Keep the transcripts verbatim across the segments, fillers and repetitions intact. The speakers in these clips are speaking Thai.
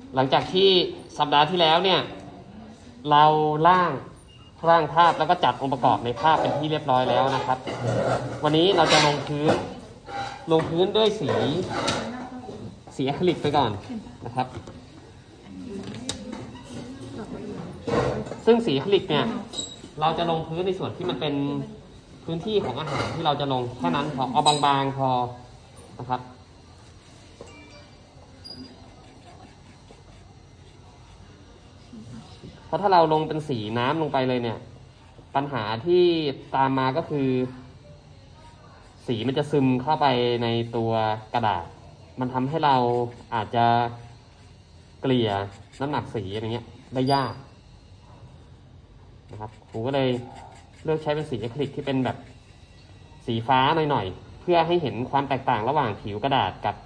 หลังจากที่สัปดาห์ที่แล้วเนี่ยเราร่างร่างภาพแล้วก็จัดองค์ประกอบในภาพเป็นที่เรียบร้อยแล้วนะครับ วันนี้เราจะลงพื้นลงพื้นด้วยสีสีอะคริลิกไปก่อนนะครับซึ่งสีอะคริลิกเนี่ยเราจะลงพื้นในส่วนที่มันเป็นพื้นที่ของอาหารที่เราจะลงแค่นั้นพอเอาบางๆพอนะครับเพราะถ้าเราลงเป็นสีน้ำลงไปเลยเนี่ยปัญหาที่ตามมาก็คือสีมันจะซึมเข้าไปในตัวกระดาษมันทำให้เราอาจจะเกลี่ยน้ำหนักสีอะไรเงี้ยได้ยากนะครับผมก็เลยเลือกใช้เป็นสีอะคริลิกที่เป็นแบบสีฟ้าหน่อยๆเพื่อให้เห็นความแตกต่างระหว่างผิวกระดาษกับ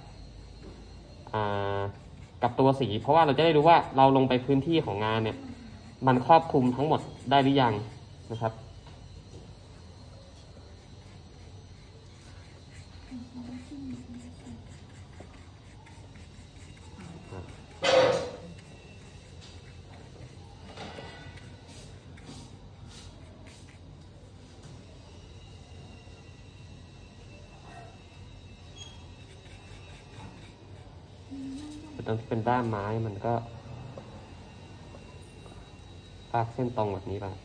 กับตัวสีเพราะว่าเราจะได้รู้ว่าเราลงไปพื้นที่ของงานเนี่ยมันครอบคลุมทั้งหมดได้หรือยังนะครับตรงที่เป็นด้ามไม้มันก็ลากเส้นตรงแบบนี้ไป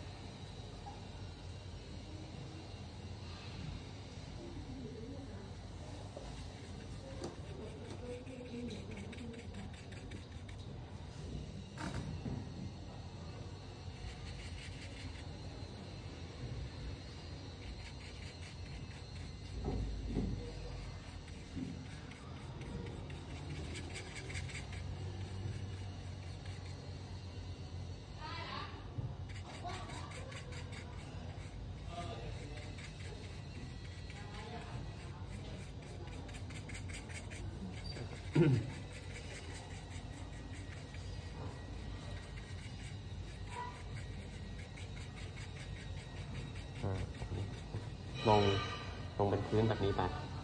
ลงลงเป็นพื้นแบบนี้ไป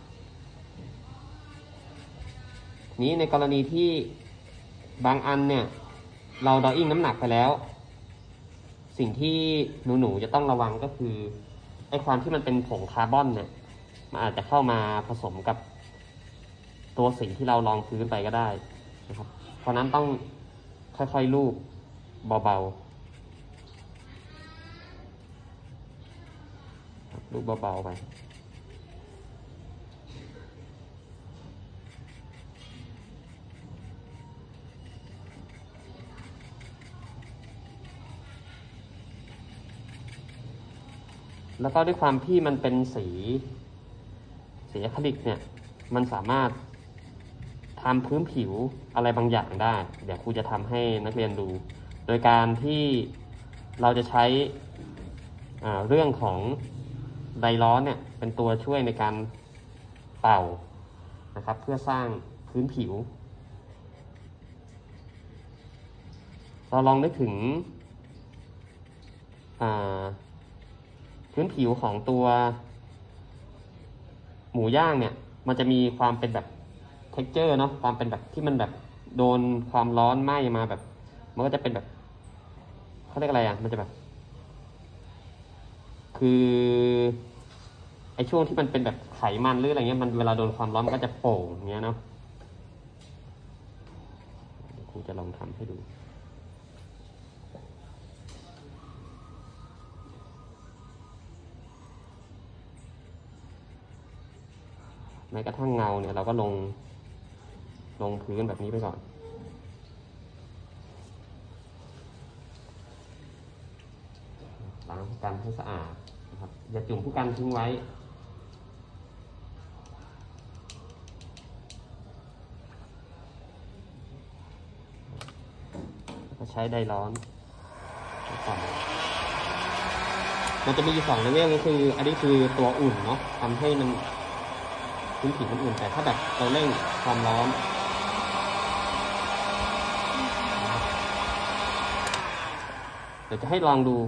นี้ในกรณีที่บางอันเนี่ยเราดออิ่งน้ำหนักไปแล้วสิ่งที่หนูๆจะต้องระวังก็คือไอ้ความที่มันเป็นผงคาร์บอนเนี่ยมันอาจจะเข้ามาผสมกับตัวสีที่เราลองพื้นไปก็ได้นะครับเพราะนั้นต้องค่อยๆลูบเบาๆลูบเบาๆไปแล้วก็ด้วยความที่มันเป็นสีสีอะคริลิกเนี่ยมันสามารถทำพื้นผิวอะไรบางอย่างได้เดี๋ยวครูจะทำให้นักเรียนดูโดยการที่เราจะใช้เรื่องของไดร้อนเนี่ยเป็นตัวช่วยในการเป่านะครับเพื่อสร้างพื้นผิวเราลองนึกถึงพื้นผิวของตัวหมูย่างเนี่ยมันจะมีความเป็นแบบเท็กเจอร์เนาะความเป็นแบบที่มันแบบโดนความร้อนไหม้มาแบบมันก็จะเป็นแบบเขาเรียกอะไรอ่ะมันจะแบบคือไอช่วงที่มันเป็นแบบไขมันหรืออะไรเงี้ยมันเวลาโดนความร้อนมันก็จะโป่งอย่างเงี้ยเนาะครูจะลองทำให้ดูแม้กระทั่งเงาเนี่ยเราก็ลงลงพื้นแบบนี้ไปก่อนล้างผู้กันให้สะอาดนะครับอย่าจุ่มผู้กันทิ้งไว้แล้วก็ใช้ไดร้อนก่อนมันจะมีอยู่สองเลเวลก็คืออันนี้คือตัวอุ่นเนาะทำให้มันพื้นผิวมันอุ่นแต่ถ้าแบบเราเร่งความร้อนเดี๋ยวจะให้ลองดู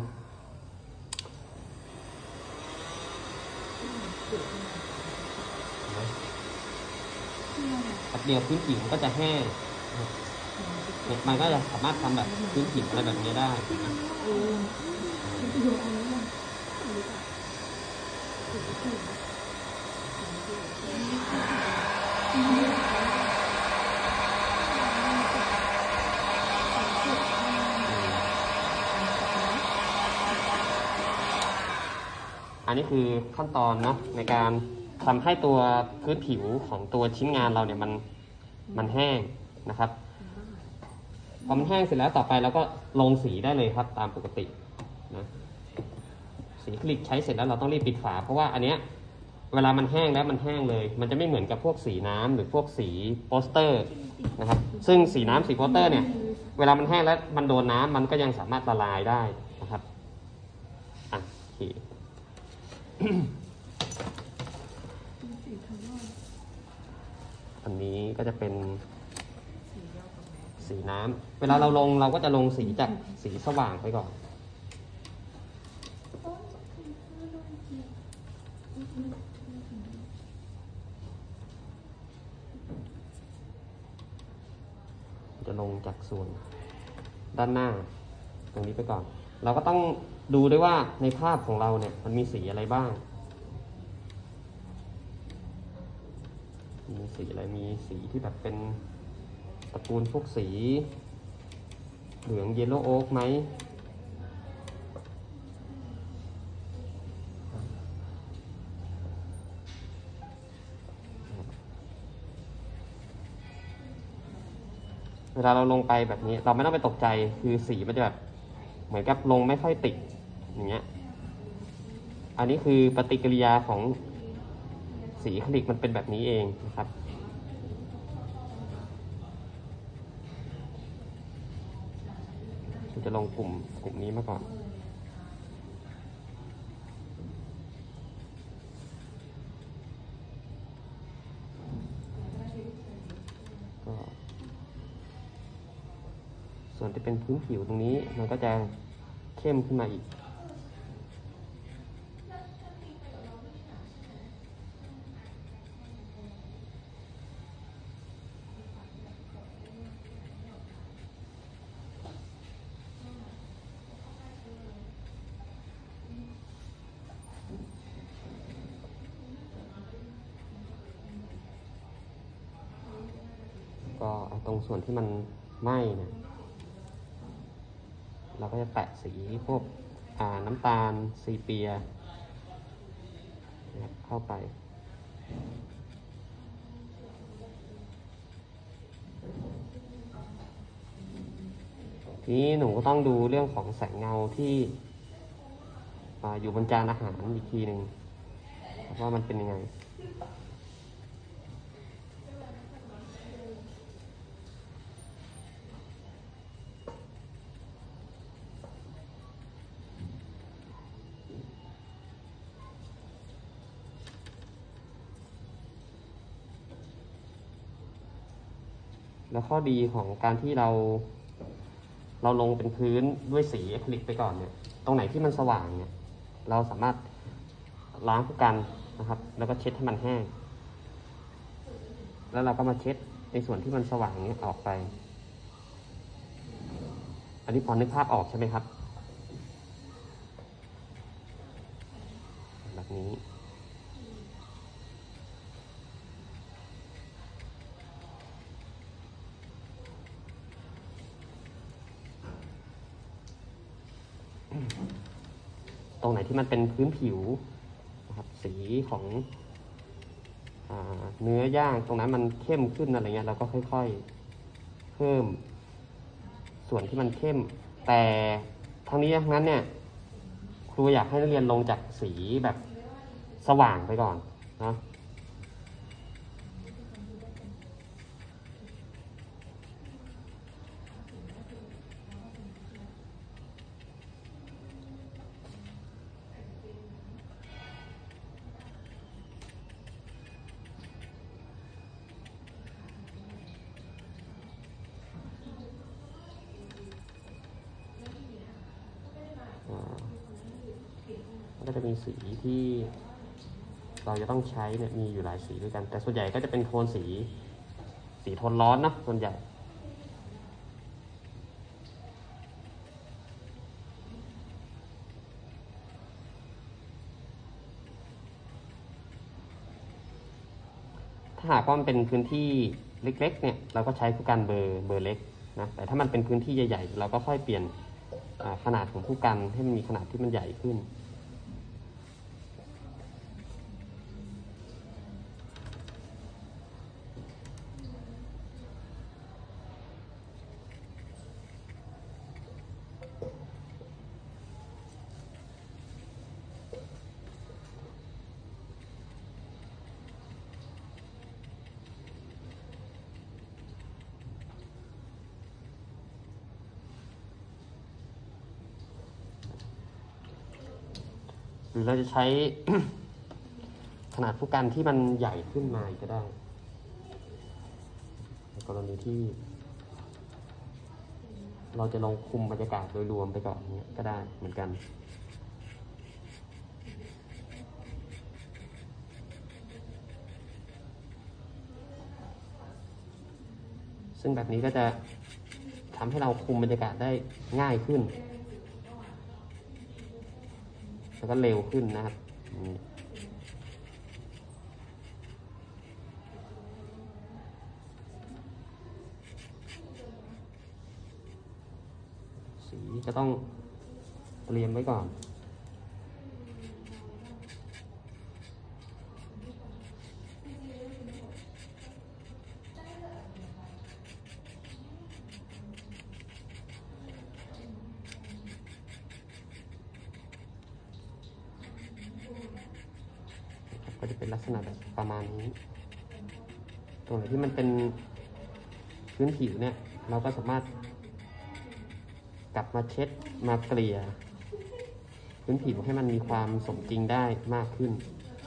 แป๊บเดียวพื้นผิวมันก็จะแห้งเนี่ยมันก็จะสามารถทำแบบพื้นผิวอะไรแบบนี้ได้นะอันนี้คือขั้นตอนเนาะในการทำให้ตัวพื้นผิวของตัวชิ้นงานเราเนี่ยมันมันแห้งนะครับพอมันแห้งเสร็จแล้วต่อไปเราก็ลงสีได้เลยครับตามปกตินะสีอะคริลิกใช้เสร็จแล้วเราต้องรีบปิดฝาเพราะว่าอันเนี้ยเวลามันแห้งแล้วมันแห้งเลยมันจะไม่เหมือนกับพวกสีน้ำหรือพวกสีโปสเตอร์นะครับซึ่งสีน้ำสีโปสเตอร์เนี่ยเวลามันแห้งแล้วมันโดนน้ำมันก็ยังสามารถละลายได้นะครับอ่ะโอเคอันนี้ก็จะเป็นสีน้ำเวลาเราลงเราก็จะลงสีจากสีสว่างไปก่อนจะลงจากส่วนด้านหน้าตรงนี้ไปก่อนเราก็ต้องดูด้วยว่าในภาพของเราเนี่ยมันมีสีอะไรบ้างมีสีอะไรมีสีที่แบบเป็นตระกูลพวกสีเหลืองเยลโล่โอ๊กไหมเวลาเราลงไปแบบนี้เราไม่ต้องไปตกใจคือสีมันจะแบบเหมือนกับลงไม่ค่อยติดอย่างเงี้ยอันนี้คือปฏิกิริยาของสีอะคริลิกมันเป็นแบบนี้เองนะครับจะลงกลุ่มกลุ่มนี้มาก่อนก็ส่วนที่เป็นพื้นผิวตรงนี้มันก็จะเข้มขึ้นมาอีกก็ตรงส่วนที่มันไหม้เนี่ยเราก็จะแปะสีพวกน้ำตาลซีเปียเข้าไปทีนี้หนูก็ต้องดูเรื่องของแสงเงาที่อยู่บนจานอาหารอีกทีหนึ่งว่ามันเป็นยังไงแล้วข้อดีของการที่เราเราลงเป็นพื้นด้วยสีอะคริลิกไปก่อนเนี่ยตรงไหนที่มันสว่างเนี่ยเราสามารถล้างผู้กันนะครับแล้วก็เช็ดให้มันแห้งแล้วเราก็มาเช็ดในส่วนที่มันสว่างนี้ออกไปอันนี้พอนึกภาพออกใช่ไหมครับแบบนี้ตรงไหนที่มันเป็นพื้นผิวนะครับสีของเนื้อย่างตรงนั้นมันเข้มขึ้นอะไรเงี้ยเราก็ค่อยๆเพิ่มส่วนที่มันเข้มแต่ทั้งนี้ทั้งนั้นเนี่ยครูอยากให้นักเรียนลงจากสีแบบสว่างไปก่อนนะก็จะมีสีที่เราจะต้องใช้เนี่ยมีอยู่หลายสีด้วยกันแต่ส่วนใหญ่ก็จะเป็นโทนสีสีโทนร้อนนะส่วนใหญ่ถ้าหากว่ามันเป็นพื้นที่เล็กๆเนี่ยเราก็ใช้ผู้กันเบอร์เบอร์เล็กนะแต่ถ้ามันเป็นพื้นที่ใหญ่ๆเราก็ค่อยเปลี่ยนขนาดของผู้กันให้มันมีขนาดที่มันใหญ่ขึ้นหรือเราจะใช้ ขนาดผู้กันที่มันใหญ่ขึ้นมาก็ได้ในกรณีที่เราจะลองคุมบรรยากาศโดยรวมไปก่อนนี้ก็ได้เหมือนกันซึ่งแบบนี้ก็จะทำให้เราคุมบรรยากาศได้ง่ายขึ้นแล้วก็เร็วขึ้นนะครับสีจะต้องเตรียมไว้ก่อนก็จะเป็นลักษณะแบบประมาณนี้ตรงไหนที่มันเป็นพื้นผิวเนี่ยเราก็สามารถกลับมาเช็ดมาเกลี่ยพื้นผิวให้มันมีความสมจริงได้มากขึ้น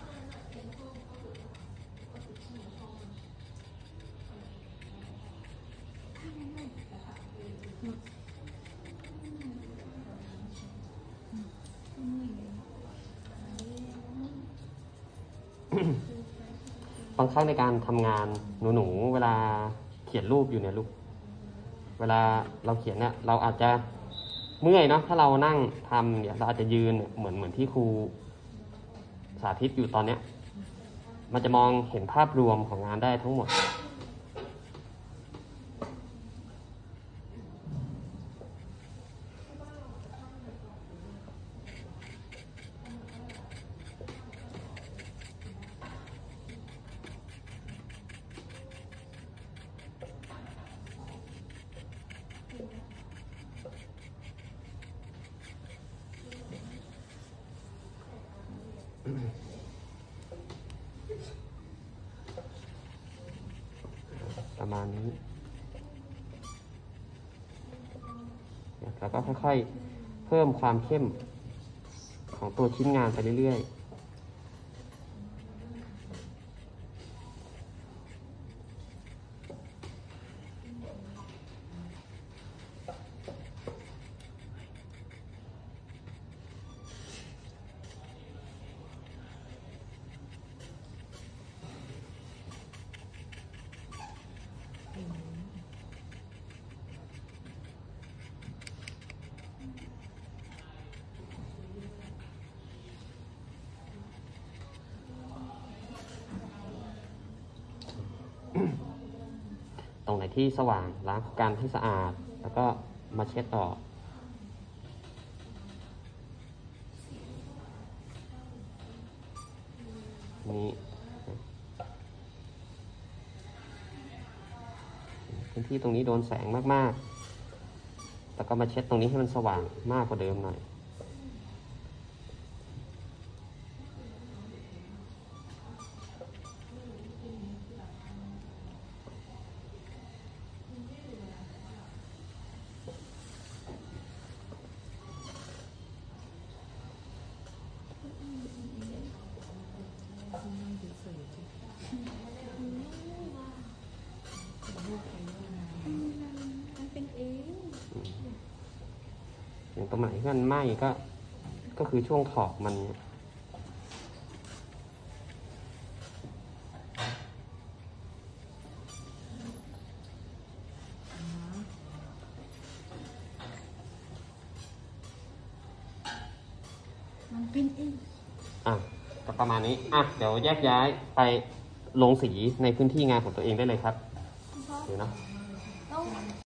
บางครั้งในการทำงานหนูๆเวลาเขียนรูปอยู่เนี่ยลูกเวลาเราเขียนเนี่ยเราอาจจะเมื่อยเนาะถ้าเรานั่งทำเนี่ยเราอาจจะยืนเหมือนเหมือนที่ครูสาธิตอยู่ตอนเนี้ยมันจะมองเห็นภาพรวมของงานได้ทั้งหมดประมาณนี้แล้วก็ค่อยๆเพิ่มความเข้มของตัวชิ้นงานไปเรื่อยๆ ตรงไหนที่สว่างล้างกันให้สะอาดแล้วก็มาเช็ดออกนี่พื้นที่ตรงนี้โดนแสงมากๆแล้วก็มาเช็ดตรงนี้ให้มันสว่างมากกว่าเดิมหน่อยอย่างตรงไหนที่มันไหม้ก็ก็คือช่วงขอบมันเนี่ยมันเป็นเองอ่ะก็ประมาณนี้อ่ะเดี๋ยวแยกย้ายไปลงสีในพื้นที่งานของตัวเองได้เลยครับเดี๋ยวนะ